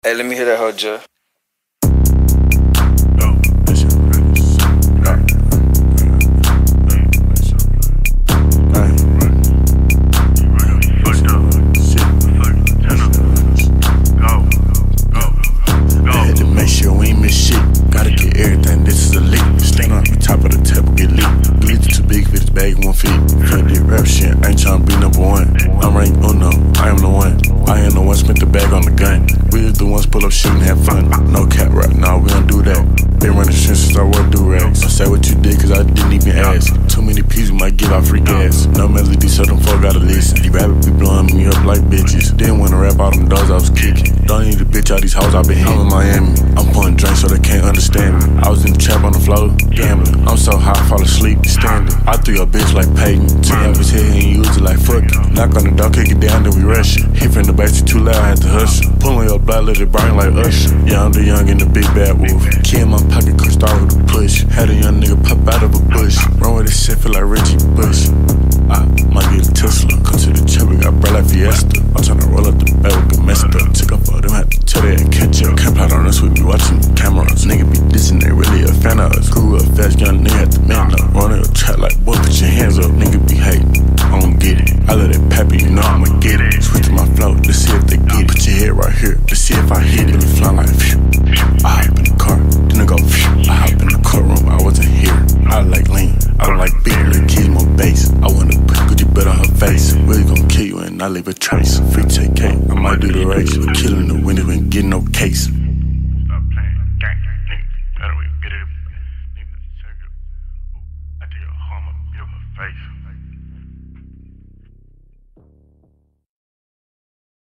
Hey, let me hear that hoe, Joe. Ain't tryna be number one. I'm ranked uno, I am the one. I am the one spent the bag on the gun. We was the ones pull up shooting, have fun. No cap right now, we don't do that. Been running since I wore do-rags. I say what you did cause I didn't even ask. Too many peas, we might give out free gas. No melody, so them folk gotta listen. These rappers be blowing me up like bitches. Didn't wanna rap all them dogs I was kicking. Don't need a bitch, all these hoes I been hitting. I'm in Miami, I'm pouring drinks so they can't understand me. I was in the trap on the floor, gambling. I'm so high, fall asleep, standing. I threw your bitch like Peyton. Took off his head and used it like fuck it. Knock on the door, kick it down, then we rush it. Hit from the back, too loud, I had to hush it. Pulling your blood, let it burn like Usher. Yeah, I'm the young and the big bad wolf. Key in my pocket, could start with a push. Had a young nigga pop out of a bush. Run with this shit, feel like Reggie Bush. I might get a Tesla. Come to the chopper, got bright like Fiesta. I'm tryna roll up the bag, we get messed up. Took up for them, had to tell they catch up. Can't plot on us, we be watching the cameras. Nigga be dissing, they really a fan of us. Grew up fast, young nigga had to man up. Running a trap like, boy, put your hands up. Nigga be hating, I don't get it. I let it pappy, you know I'ma get it. Switch to my flow, let's see if they get it. Put your head right here, let's see if I hit it. Really flying like phew. I hop in the car, then I go phew. I hop in the courtroom, I wasn't here. I like lean, I don't like big little kids, more bass. I wanna put Gucci bet on her face. Really gon' kill you and not leave a trace. Free TK, I might do the race. Killing the window and getting no case.